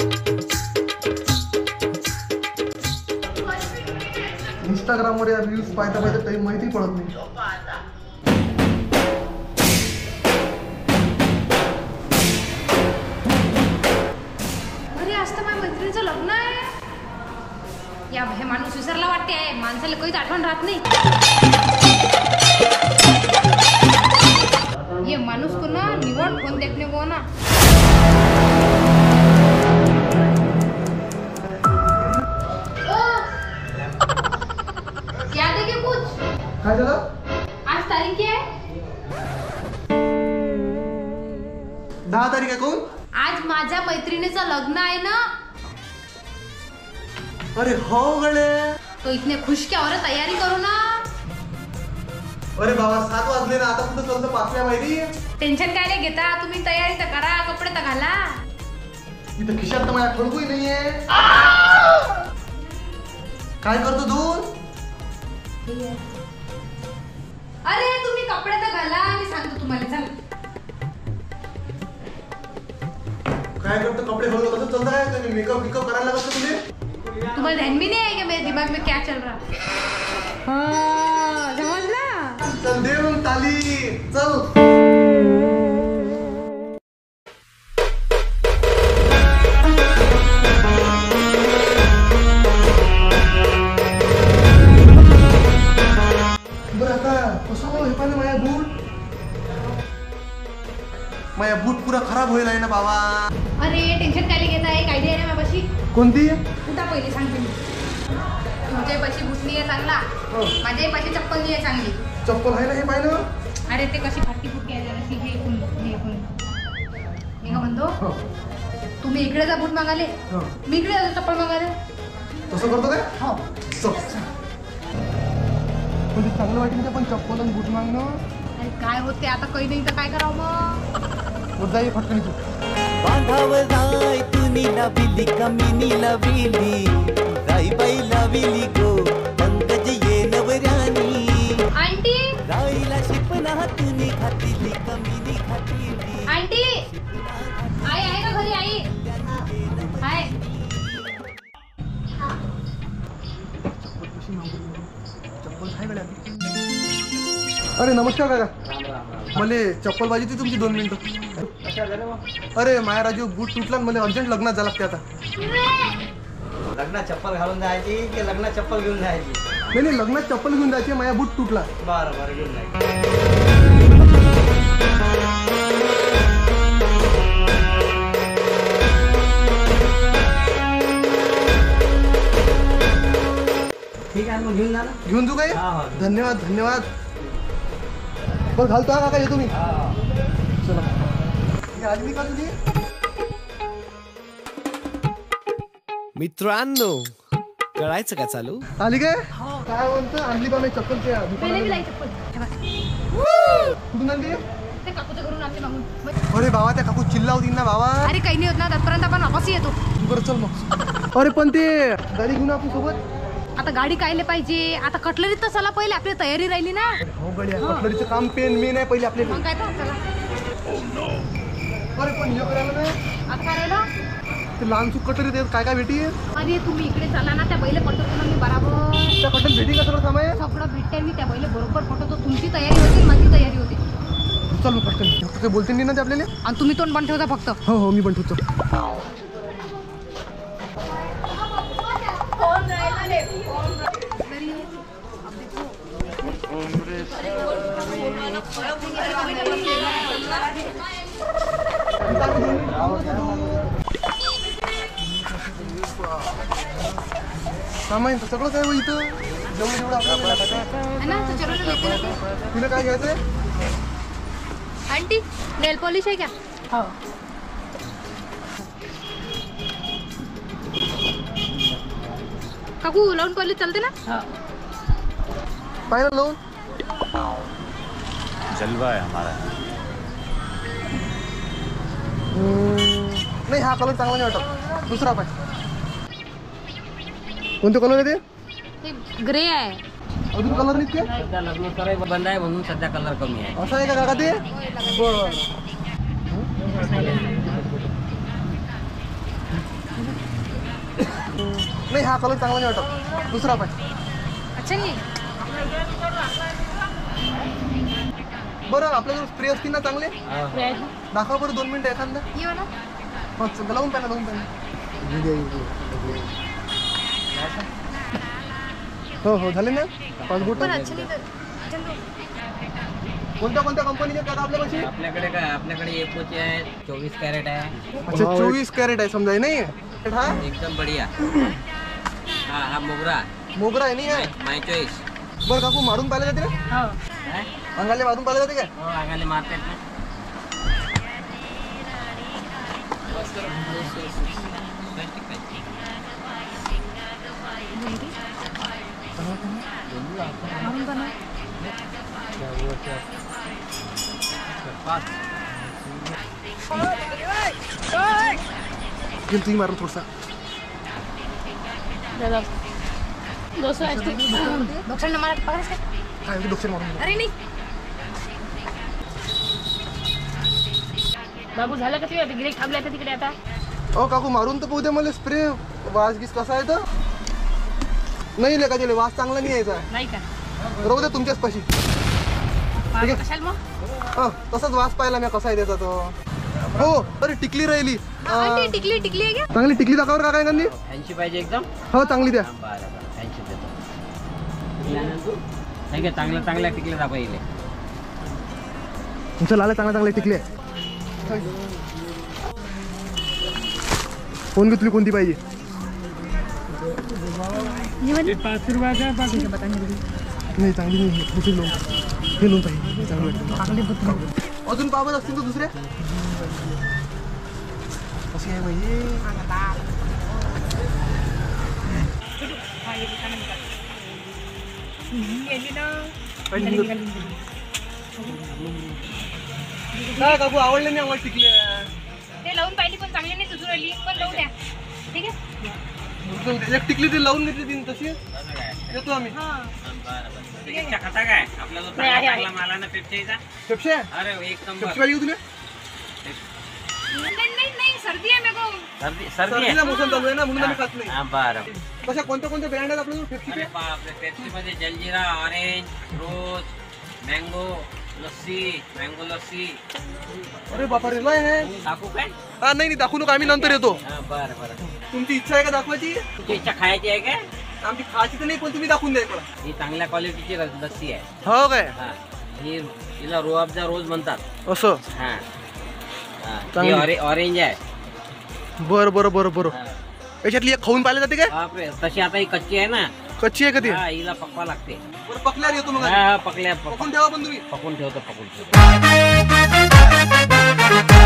इंस्टाग्रामवर या रील्स पाहता पाहता काही माहिती पडत नाही. अरे आज तर माझ्या मैत्रिणीचं लग्न आहे. या हे माणूस विसरला वाटते आहे. माणसाला काहीच आठवण राहत नाही. ये माणूस को ना निवड फोन देखने को ना. याद है क्या कुछ? काय झालं? आज तारीख क्या है? 10 तारीख आहे. कोण? आज माझ्या मैत्रिणीचं लग्न आहे ना. अरे हो गळे. तो इतने खुश क्या हो रहा, तैयारी करो ना. अरे बाबा 7 वाजले ना. आता कुठं चालतं 5व्या माहिती. टेन्शन काय नाही घेता. तुम्ही तयारी तर करा, कपडे तर घाला. इथं खिशात तर माझ्या खडकूही नाहीये. काय करतो तू? अरे तुम्ही कपडे तर घाला, मी सांगतो तुम्हाला. चला. काय करतो? कपडे घालून कसं चालतं आहे? तुम्ही मेकअप करायला लागत तुम्ही. तुम्हाला ध्यान भी नहीं है कि मेरे दिमाग में क्या चल रहा. हाँ समझना. चल दे मग ताली. चल. बरं आता कसं हे पाहिजे माझ्या बूट पुरा खराब होईल आहे ना बाबा. अरे टेन्शन काय घेता. एक आयडिया आहे माझ्यापाशी. कोणती? उठा पहिले सांगते मी. तुमच्यापाशी बूट नाही आहे चांगला. माझ्यापाशी चप्पल नाही आहे चांगली. चप्पल आहे ना हे पाहिलं. अरे ते कशी फाटकी फुटकी आहे जराशी. हे इकडून हे का म्हणतो. तुम्ही इकडे जा बूट मागाले. मी इकडे जातो चप्पल मागाले. तसं करतो काय? हो. पण ते चांगलं वाटेल का पण चप्पल आणि बूट मागणं. अरे काय होते आता काही नाही तर काय करावं मग. जाई फटकन तू. बांधाव जाय तू नीलाविली कमी नीलाविली जाई बाई लाविली गो पंकज ये नवरानी. आंटी जाईला शिपना तुनी खातीली कमी नी खातीली. आंटी आई आहे का घरी. आई आहे. अरे नमस्कार काका. मला चप्पल पाहिजे होती तुमची 2 मिनिटं. अरे माया राजू बूट तुटला मला अर्जंट लग्नात जायला लागते आता. लग्नात चप्पल घालून जायची की लग्नात चप्पल घेऊन जायची? नाही लग्नात चप्पल घेऊन जायची. माझा बूट तुटला. बरं घेऊन जायची. ठीक आहे मग घेऊन जा ना. घेऊन तू काय? धन्यवाद. बरं घालतो काका येतो मी. चला आज मी का तुझी. मित्रांनो कळायचं का चालू. आली काय? काय म्हणतं आणली बा मी चप्पल. पहिले लाई चप्पल. कुठून आणली? ते काकूच्या घरून आणले मागून. अरे बाबा त्या काकू चिल्ला होती ना बाबा. अरे काही नाही होत ना. त्यापर्यंत आपण वापस येतो. बरं चल मग. अरे पण ते गाडी घेऊन आपण सोबत. आता गाडी कायले पाहिजे. आता कटलरीत तर चला पहिले. आपली तयारी राहिली ना. हो गड्या कटलरीचं काम पेन मेन आहे पहिले आपल्याला. मग काय तर चला. अरे पण हे करायला नाही. आता काय राहिलं. ते लहान चूक कटलरी देत काय भेटी. अरे तुम्ही इकडे चला ना. त्या बैले पटवतो ना मी बराबर. त्या कटल भेटी का सगळं सामान. सगळं भेटते मी. त्या बैले बरोबर पटवतो. तुमची तयारी होती माझी तयारी होती. चल मग कटल बोलते नाही ना ते आपल्याला. आणि तुम्ही तोंड बंद ठेवता फक्त. हो मी पण ठेवतो. सामान सगळंच आहे इथं. जेवढं आपल्याला. तुला काय घ्यायचंय? आंटी नेल पॉलिश आहे क्या? हो. काकू लावून पॉलिश चालते ना? पाहिलं लावून. जलवा आहे हमारा. नाही हा कलर चांगला नाही वाटत. दुसरा पाहिजे. कोणते कलर आहे ते? ग्रे आहे. अजून कलर नाही ते. सध्या लग्न करायला बंद आहे म्हणून सध्या कलर कमी आहे. असं आहे का काका ते? बरं नाही हा कलर चांगला नाही वाटत, दुसरा पाहिजे. अच्छा नाही बरं आपल्याजवळ स्प्रे असतील ना चांगले, हा. दाखवा बरं 2 मिनिटं एखादा. ये वाला लावून पाहिजे लावून पाहिजे. हो हो झाले ना 5 बोट. पण अच्छा नाही तर चल दो. कोणत्या कोणत्या कंपनीचे आहेत काका आपल्यापाशी? आपल्याकडे काय, आपल्याकडे एपोचे आहेत, 24 कॅरेट आहे, अच्छा 24 कॅरेट आहे समजा नाही. हा एकदम बढिया. हा मोगरा मोगरा आहे नाही आहे. My choice. बरं काकू मारून पाहिलं जाते ना, हो काय? अंगाले मारून पाहिलं जाते काय? हो आगाले मारतात ना. मारून बनव. तुम्ही मारून थोडसा डॉक्टर मला पकडायचं काय? काय डॉक्टर मारून. अरे नाही बाबू झालं का ते गिरेक थांबले आता तिकडे आता. ओ काकू मारून तर पाहू द्या मला. स्प्रे वास गीस कसा आहे तर नाही लेका त्याला वास चांगला नाही यायचा. नाही का राहू द्या तुमच्याच पाशी. बाबू कशाला मग तसाच वास पाहिला मी कसा आहे त्याचा तो. हो अरे टिकली राहिली. आंटी टिकली टिकली आहे का? चांगली टिकली दाखवर का काय गांधी. 80 पाहिजे एकदम. हो चांगली द्या. बरं 80 देतो. नाही का चांगल्या चांगल्या टिकल्या दाखवायले. तुमच्या लाला चांगल्या चांगल्या टिकले. फोन घेतली कोणती पाहिजे? नाही चांगली नाही दुसरी लोन हे लोन पाहिजे चांगली वाटते. अजून पावत असतील तर दुसरे कसे आहे पाहिजे. काय काकू आवडले नाही आवड टिकले. ते लावून पाहिली पण चांगली नाही सुचू राहिली पण लावू द्या. ठीक आहे एक टिकली ती लावून घेतली तीन तशी येतो आम्ही. खाता काय आपल्याला चांगला माला ना पेप्सीचा. पेप्सी अरे एक नंबर. पेप्सी पाहिजे तुला. नाही सर्दी आहे मेको. सर्दी सर्दीचा मोसम चालू आहे ना म्हणून आम्ही खात नाही. हा बरं. कशा कोणत्या कोणत्या ब्रँड आहेत आपल्याजवळ पेप्सीचे? अरे बापरे पेप्सी मध्ये jaljeera, orange, rose, mango lassi, mango lassi. अरे बापा रे लय आहे. टाकू काय? हा नाही दाखवू नका आम्ही नंतर येतो. हा बरं बरं. तुमची इच्छा आहे का दाखवायची? तुझी इच्छा खायची आहे काय? आमची खायची तर नाही पण तुम्ही दाखवून द्या मला. ही चांगल्या क्वालिटीची लस्सी आहे. हो काय हा ही हिला रोअफजा रोज म्हणतात. असं हा हा चांगली. ही ऑरेंज आहे. बरं बरं बरं बरं. हा. याच्यातली एक खाऊन पाहिले जाते काय? बापरे तशी आता ही कच्ची आहे ना. कच्ची आहे का ती? हा हिला पकवा लागते. बरं पकल्यावर येतो मग. हा पकल्या पकून ठेवा पण तुम्ही. पकून ठेवतो.